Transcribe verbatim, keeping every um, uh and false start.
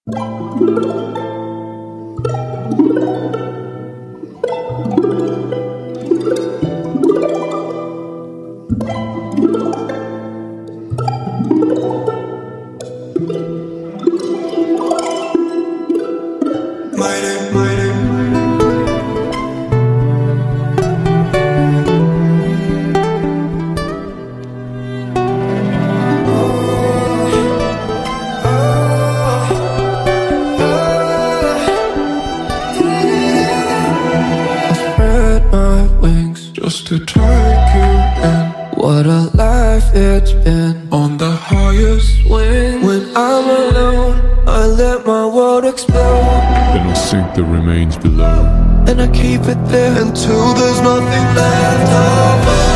Just to take you in. What a life it's been. On the highest wing. When I'm alone, I let my world explode. Then I'll sink the remains below, and I keep it there until there's nothing left of us.